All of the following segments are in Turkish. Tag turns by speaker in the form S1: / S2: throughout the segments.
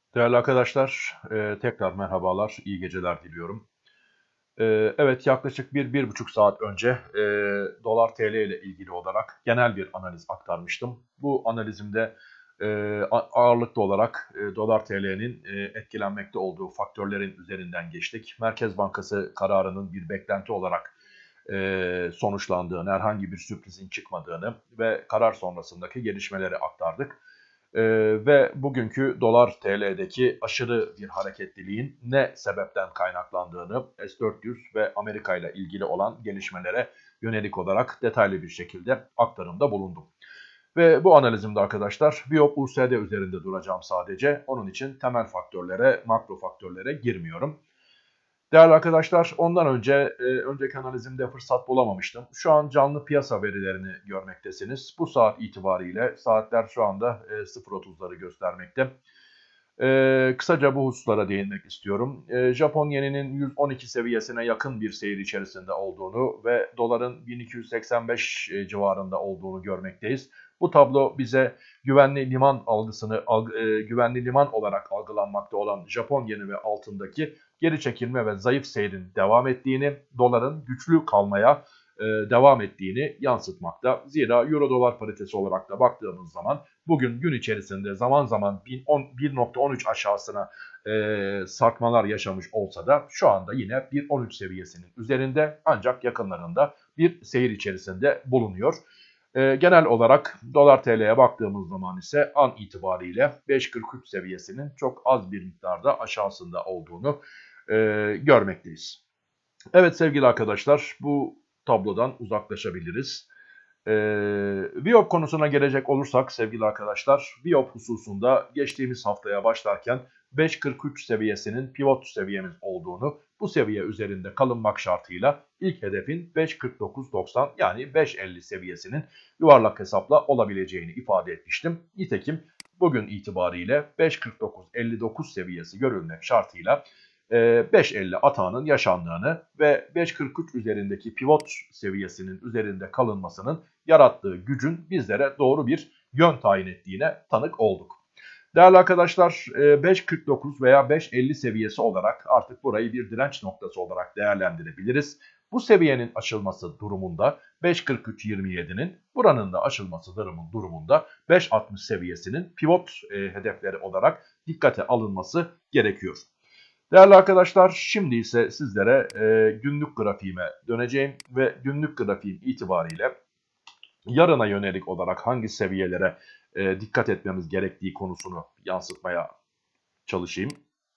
S1: Değerli arkadaşlar, tekrar merhabalar, iyi geceler diliyorum. Evet, yaklaşık 1-1,5 saat önce dolar TL ile ilgili olarak genel bir analiz aktarmıştım. Bu analizimde ağırlıklı olarak dolar TL'nin etkilenmekte olduğu faktörlerin üzerinden geçtik. Merkez Bankası kararının bir beklenti olarak sonuçlandığını, herhangi bir sürprizin çıkmadığını ve karar sonrasındaki gelişmeleri aktardık. Ve bugünkü dolar TL'deki aşırı bir hareketliliğin ne sebepten kaynaklandığını S-400 ve Amerika ile ilgili olan gelişmelere yönelik olarak detaylı bir şekilde aktarımda bulundum. Ve bu analizimde arkadaşlar Viyop USD üzerinde duracağım sadece. Onun için temel faktörlere, makro faktörlere girmiyorum. Değerli arkadaşlar, ondan önceki analizimde fırsat bulamamıştım. Şu an canlı piyasa verilerini görmektesiniz. Bu saat itibariyle saatler şu anda 0.30'ları göstermekte. Kısaca bu hususlara değinmek istiyorum. Japon yeninin 112 seviyesine yakın bir seyir içerisinde olduğunu ve doların 1285 civarında olduğunu görmekteyiz. Bu tablo bize güvenli liman güvenli liman olarak algılanmakta olan Japon yeni ve altındaki geri çekilme ve zayıf seyrin devam ettiğini, doların güçlü kalmaya devam ettiğini yansıtmakta. Zira euro dolar paritesi olarak da baktığımız zaman bugün gün içerisinde zaman zaman 1.13 aşağısına sarkmalar yaşamış olsa da şu anda yine 1.13 seviyesinin üzerinde, ancak yakınlarında bir seyir içerisinde bulunuyor. Genel olarak dolar TL'ye baktığımız zaman ise an itibariyle 5.43 seviyesinin çok az bir miktarda aşağısında olduğunu görmekteyiz. Evet sevgili arkadaşlar, bu tablodan uzaklaşabiliriz. Viyop konusuna gelecek olursak sevgili arkadaşlar, Viyop hususunda geçtiğimiz haftaya başlarken 5.43 seviyesinin pivot seviyemiz olduğunu, bu seviye üzerinde kalınmak şartıyla ilk hedefin 5.49.90 yani 5.50 seviyesinin yuvarlak hesapla olabileceğini ifade etmiştim. Nitekim bugün itibariyle 5.49.59 seviyesi görülmek şartıyla 5.50 atağının yaşandığını ve 5.43 üzerindeki pivot seviyesinin üzerinde kalınmasının yarattığı gücün bizlere doğru bir yön tayin ettiğine tanık olduk. Değerli arkadaşlar, 5.49 veya 5.50 seviyesi olarak artık burayı bir direnç noktası olarak değerlendirebiliriz. Bu seviyenin aşılması durumunda 5.43.27'nin, buranın da aşılması durumunda 5.60 seviyesinin pivot hedefleri olarak dikkate alınması gerekiyor. Değerli arkadaşlar, şimdi ise sizlere günlük grafiğime döneceğim ve günlük grafiğim itibariyle yarına yönelik olarak hangi seviyelere dikkat etmemiz gerektiği konusunu yansıtmaya çalışayım.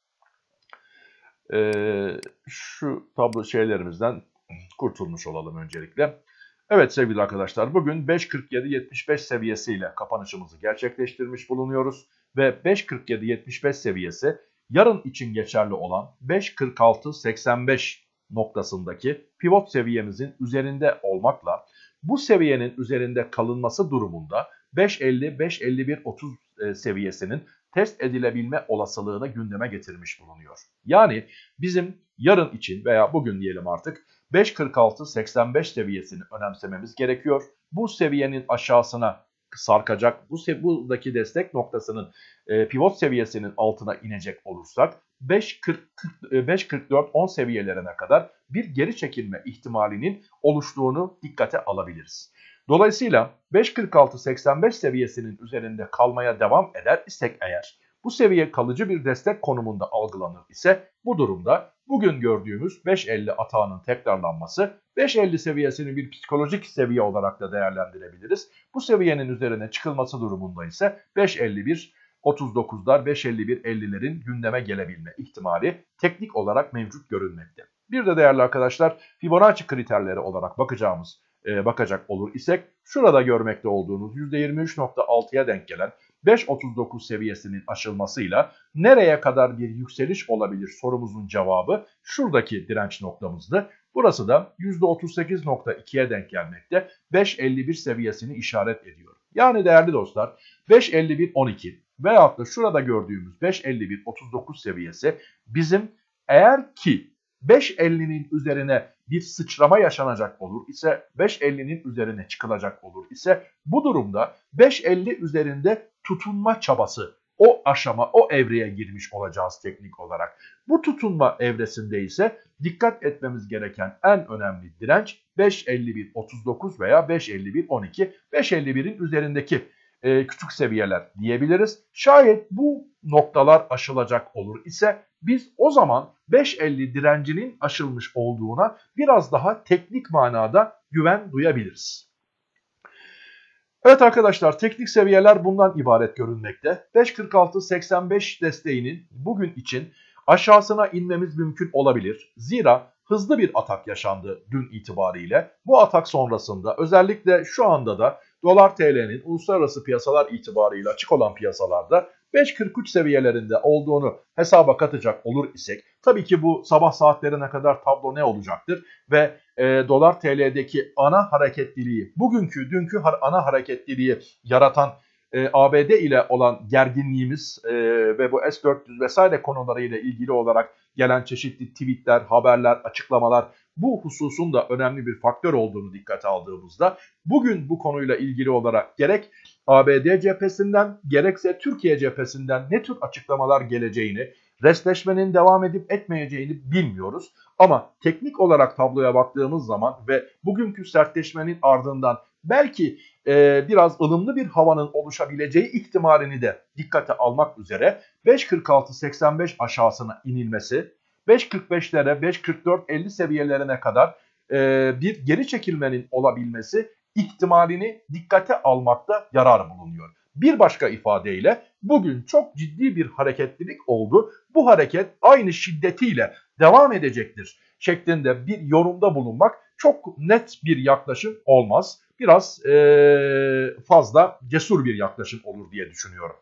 S1: Şu tablo şeylerimizden kurtulmuş olalım öncelikle. Evet sevgili arkadaşlar, bugün 5.47.75 seviyesiyle kapanışımızı gerçekleştirmiş bulunuyoruz. Ve 5.47.75 seviyesi yarın için geçerli olan 5.46.85 noktasındaki pivot seviyemizin üzerinde olmakla bu seviyenin üzerinde kalınması durumunda 5.50-5.51.30 seviyesinin test edilebilme olasılığını gündeme getirmiş bulunuyor. Yani bizim yarın için veya bugün diyelim artık 5.46-85 seviyesini önemsememiz gerekiyor. Bu seviyenin aşağısına sarkacak, buradaki destek noktasının pivot seviyesinin altına inecek olursak 5.44-10 seviyelerine kadar bir geri çekilme ihtimalinin oluştuğunu dikkate alabiliriz. Dolayısıyla 5.46-85 seviyesinin üzerinde kalmaya devam eder isek eğer, bu seviye kalıcı bir destek konumunda algılanır ise bu durumda bugün gördüğümüz 5.50 atağının tekrarlanması, 5.50 seviyesini bir psikolojik seviye olarak da değerlendirebiliriz. Bu seviyenin üzerine çıkılması durumunda ise 5.51 39'lar, 5.51-50'lerin gündeme gelebilme ihtimali teknik olarak mevcut görünmekte. Bir de değerli arkadaşlar, Fibonacci kriterleri olarak bakacak olur isek, şurada görmekte olduğunuz %23.6'ya denk gelen 5.39 seviyesinin aşılmasıyla nereye kadar bir yükseliş olabilir sorumuzun cevabı şuradaki direnç noktamızdı. Burası da %38.2'ye denk gelmekte, 5.51 seviyesini işaret ediyor. Yani değerli dostlar, 5.51.12 veyahut da şurada gördüğümüz 5.51.39 seviyesi bizim, eğer ki 5.50'nin üzerine bir sıçrama yaşanacak olur ise, 5.50'nin üzerine çıkılacak olur ise, bu durumda 5.50 üzerinde tutunma çabası o aşama, o evreye girmiş olacağız teknik olarak. Bu tutunma evresinde ise dikkat etmemiz gereken en önemli direnç 5.51.39 veya 5.51.12, 5.51'in üzerindeki küçük seviyeler diyebiliriz. Şayet bu noktalar aşılacak olur ise biz o zaman 5.50 direncinin aşılmış olduğuna biraz daha teknik manada güven duyabiliriz. Evet arkadaşlar, teknik seviyeler bundan ibaret görünmekte. 5.46.85 desteğinin bugün için aşağısına inmemiz mümkün olabilir. Zira hızlı bir atak yaşandı dün itibariyle. Bu atak sonrasında özellikle şu anda da dolar TL'nin uluslararası piyasalar itibariyle açık olan piyasalarda 5.43 seviyelerinde olduğunu hesaba katacak olur isek, tabii ki bu sabah saatlerine kadar tablo ne olacaktır ve dolar TL'deki ana hareketliliği, dünkü ana hareketliliği yaratan ABD ile olan gerginliğimiz ve bu S-400 vesaire konularıyla ilgili olarak gelen çeşitli tweetler, haberler, açıklamalar, bu hususun da önemli bir faktör olduğunu dikkate aldığımızda bugün bu konuyla ilgili olarak gerek ABD cephesinden gerekse Türkiye cephesinden ne tür açıklamalar geleceğini, restleşmenin devam edip etmeyeceğini bilmiyoruz. Ama teknik olarak tabloya baktığımız zaman ve bugünkü sertleşmenin ardından belki biraz ılımlı bir havanın oluşabileceği ihtimalini de dikkate almak üzere 5.46.85 aşağısına inilmesi, 5.45'lere 5.44.50 seviyelerine kadar bir geri çekilmenin olabilmesi ihtimalini dikkate almakta yarar bulunuyor. Bir başka ifadeyle bugün çok ciddi bir hareketlilik oldu. Bu hareket aynı şiddetiyle devam edecektir şeklinde bir yorumda bulunmak çok net bir yaklaşım olmaz. Biraz fazla cesur bir yaklaşım olur diye düşünüyorum.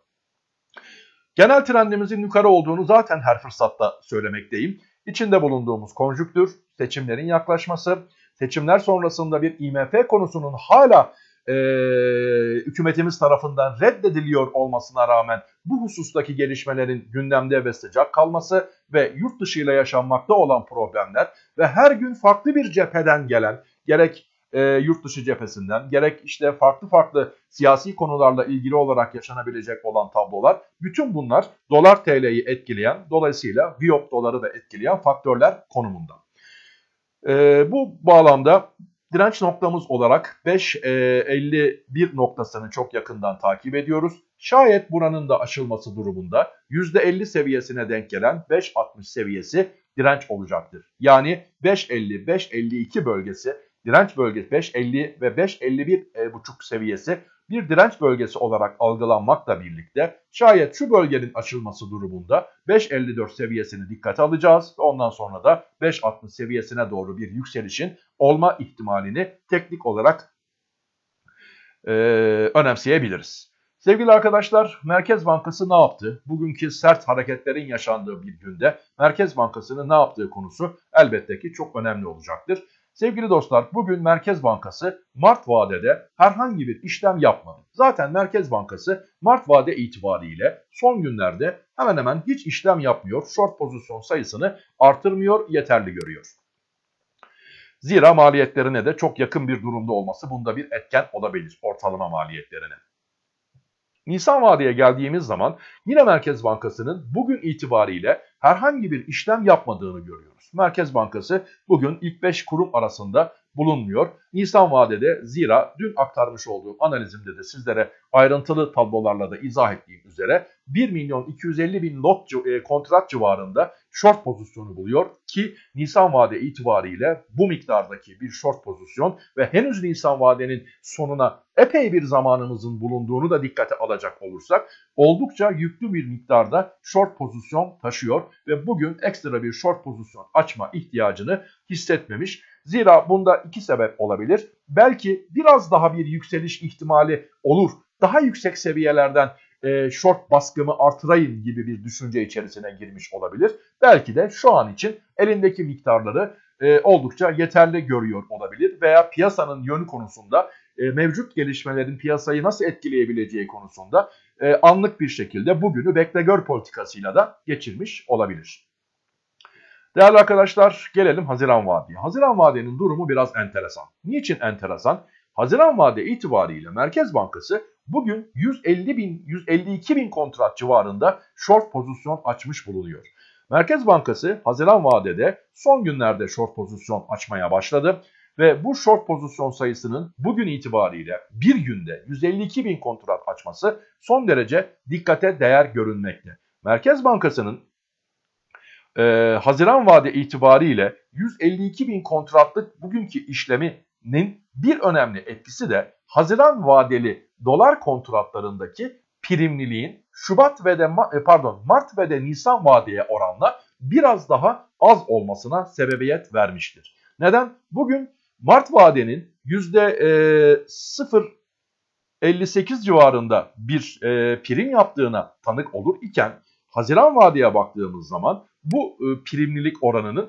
S1: Genel trendimizin yukarı olduğunu zaten her fırsatta söylemekteyim. İçinde bulunduğumuz konjüktür, seçimlerin yaklaşması, seçimler sonrasında bir IMF konusunun hala hükümetimiz tarafından reddediliyor olmasına rağmen bu husustaki gelişmelerin gündemde ve sıcak kalması ve yurt dışıyla yaşanmakta olan problemler ve her gün farklı bir cepheden gelen gerek yurt dışı cephesinden gerek işte farklı siyasi konularla ilgili olarak yaşanabilecek olan tablolar, bütün bunlar dolar TL'yi etkileyen, dolayısıyla VIOP doları da etkileyen faktörler konumunda. Bu bağlamda direnç noktamız olarak 5.51 noktasını çok yakından takip ediyoruz. Şayet buranın da aşılması durumunda %50 seviyesine denk gelen 5.60 seviyesi direnç olacaktır. Yani 5.50-5.52 bölgesi direnç bölgesi, 5.50 ve 5.51,5 seviyesi bir direnç bölgesi olarak algılanmakla birlikte şayet şu bölgenin aşılması durumunda 5.54 seviyesini dikkate alacağız ve ondan sonra da 5.60 seviyesine doğru bir yükselişin olma ihtimalini teknik olarak önemseyebiliriz. Sevgili arkadaşlar, Merkez Bankası ne yaptı? Bugünkü sert hareketlerin yaşandığı bir günde Merkez Bankası'nın ne yaptığı konusu elbette ki çok önemli olacaktır. Sevgili dostlar, bugün Merkez Bankası Mart vadede herhangi bir işlem yapmadı. Zaten Merkez Bankası Mart vade itibariyle son günlerde hemen hemen hiç işlem yapmıyor. Short pozisyon sayısını artırmıyor, yeterli görüyor. Zira maliyetlerine de çok yakın bir durumda olması bunda bir etken olabilir, ortalama maliyetlerine. Nisan vadeye geldiğimiz zaman yine Merkez Bankası'nın bugün itibariyle herhangi bir işlem yapmadığını görüyoruz. Merkez Bankası bugün ilk 5 kurum arasında bulunmuyor. Nisan vadede zira dün aktarmış olduğum analizimde de sizlere ayrıntılı tablolarla da izah ettiğim üzere 1.250.000 lot kontrat civarında short pozisyonu buluyor ki Nisan vade itibariyle bu miktardaki bir short pozisyon ve henüz Nisan vadenin sonuna epey bir zamanımızın bulunduğunu da dikkate alacak olursak oldukça yüklü bir miktarda short pozisyon taşıyor ve bugün ekstra bir short pozisyon açma ihtiyacını hissetmemiş. Zira bunda iki sebep olabilir. Belki biraz daha bir yükseliş ihtimali olur. Daha yüksek seviyelerden short baskımı artırayım gibi bir düşünce içerisine girmiş olabilir. Belki de şu an için elindeki miktarları oldukça yeterli görüyor olabilir veya piyasanın yönü konusunda mevcut gelişmelerin piyasayı nasıl etkileyebileceği konusunda anlık bir şekilde bugünü bekle gör politikasıyla da geçirmiş olabilir. Değerli arkadaşlar, gelelim Haziran vadeye. Haziran vadenin durumu biraz enteresan. Niçin enteresan? Haziran vade itibariyle Merkez Bankası bugün 152 bin kontrat civarında short pozisyon açmış bulunuyor. Merkez Bankası Haziran vadede son günlerde short pozisyon açmaya başladı ve bu short pozisyon sayısının bugün itibariyle bir günde 152 bin kontrat açması son derece dikkate değer görünmekte. Merkez Bankası'nın Haziran vade itibariyle 152 bin kontratlık bugünkü işleminin bir önemli etkisi de Haziran vadeli dolar kontratlarındaki primliliğin Mart ve de Nisan vadeye oranla biraz daha az olmasına sebebiyet vermiştir. Neden? Bugün Mart vadenin %0,58 civarında bir prim yaptığına tanık olur iken Haziran vadeye baktığımız zaman bu primlilik oranının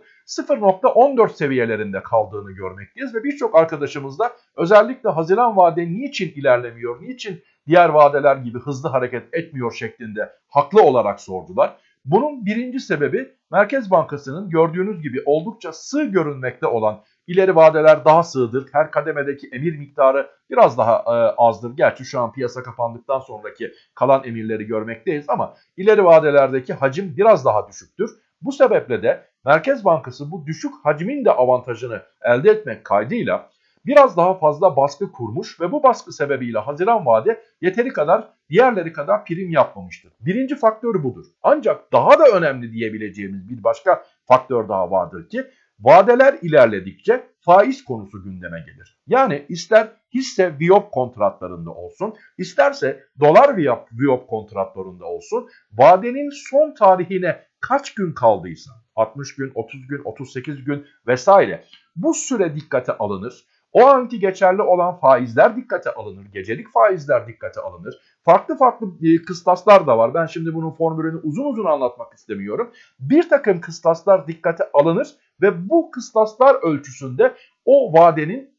S1: 0,14 seviyelerinde kaldığını görmekteyiz ve birçok arkadaşımız da özellikle Haziran vade niçin ilerlemiyor, niçin diğer vadeler gibi hızlı hareket etmiyor şeklinde haklı olarak sordular. Bunun birinci sebebi Merkez Bankası'nın gördüğünüz gibi oldukça sığ görünmekte olan ileri vadeler daha sığdır. Her kademedeki emir miktarı biraz daha azdır. Gerçi şu an piyasa kapandıktan sonraki kalan emirleri görmekteyiz ama ileri vadelerdeki hacim biraz daha düşüktür. Bu sebeple de Merkez Bankası bu düşük hacmin de avantajını elde etmek kaydıyla biraz daha fazla baskı kurmuş ve bu baskı sebebiyle Haziran vade yeteri kadar diğerleri kadar prim yapmamıştır. Birinci faktörü budur. Ancak daha da önemli diyebileceğimiz bir başka faktör daha vardır ki vadeler ilerledikçe faiz konusu gündeme gelir. Yani ister hisse VIOP kontratlarında olsun, isterse dolar VIOP kontratlarında olsun, vadenin son tarihine kaç gün kaldıysa, 60 gün, 30 gün, 38 gün vesaire bu süre dikkate alınır. O anki geçerli olan faizler dikkate alınır, gecelik faizler dikkate alınır. Farklı kıstaslar da var. Ben şimdi bunun formülünü uzun uzun anlatmak istemiyorum. Bir takım kıstaslar dikkate alınır ve bu kıstaslar ölçüsünde o vadenin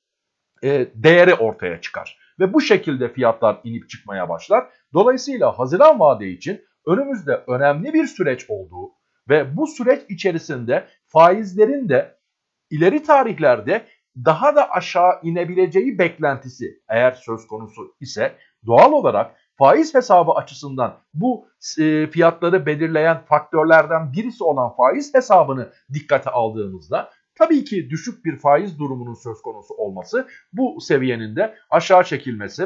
S1: değeri ortaya çıkar. Ve bu şekilde fiyatlar inip çıkmaya başlar. Dolayısıyla Haziran vade için önümüzde önemli bir süreç olduğu ve bu süreç içerisinde faizlerin de ileri tarihlerde daha da aşağı inebileceği beklentisi eğer söz konusu ise doğal olarak faiz hesabı açısından bu fiyatları belirleyen faktörlerden birisi olan faiz hesabını dikkate aldığımızda tabii ki düşük bir faiz durumunun söz konusu olması bu seviyenin de aşağı çekilmesi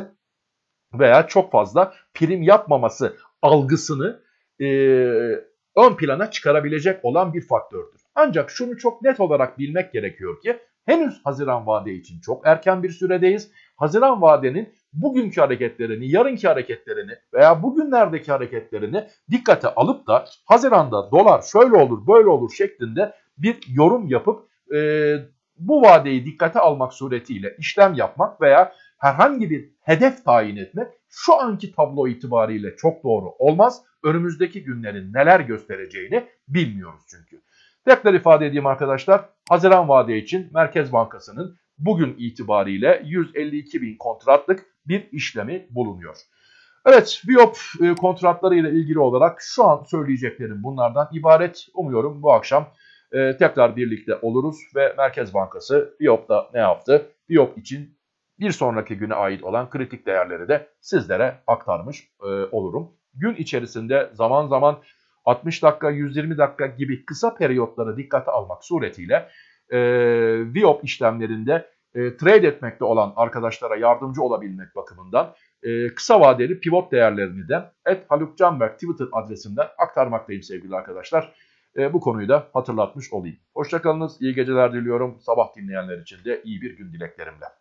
S1: veya çok fazla prim yapmaması algısını ön plana çıkarabilecek olan bir faktördür. Ancak şunu çok net olarak bilmek gerekiyor ki henüz Haziran vade için çok erken bir süredeyiz. Haziran vadenin bugünkü hareketlerini, yarınki hareketlerini veya bugünlerdeki hareketlerini dikkate alıp da Haziran'da dolar şöyle olur böyle olur şeklinde bir yorum yapıp bu vadeyi dikkate almak suretiyle işlem yapmak veya herhangi bir hedef tayin etmek şu anki tablo itibariyle çok doğru olmaz. Önümüzdeki günlerin neler göstereceğini bilmiyoruz çünkü. Tekrar ifade edeyim arkadaşlar. Haziran vade için Merkez Bankası'nın bugün itibariyle 152 bin kontratlık bir işlemi bulunuyor. Evet, VIOP kontratları ile ilgili olarak şu an söyleyeceklerim bunlardan ibaret. Umuyorum bu akşam tekrar birlikte oluruz ve Merkez Bankası VIOP'da ne yaptı? VIOP için bir sonraki güne ait olan kritik değerleri de sizlere aktarmış olurum. Gün içerisinde zaman zaman 60 dakika, 120 dakika gibi kısa periyotları dikkate almak suretiyle VIOP işlemlerinde trade etmekte olan arkadaşlara yardımcı olabilmek bakımından kısa vadeli pivot değerlerini de @halukcanberk Twitter adresimden aktarmaktayım sevgili arkadaşlar. Bu konuyu da hatırlatmış olayım. Hoşçakalınız, iyi geceler diliyorum. Sabah dinleyenler için de iyi bir gün dileklerimle.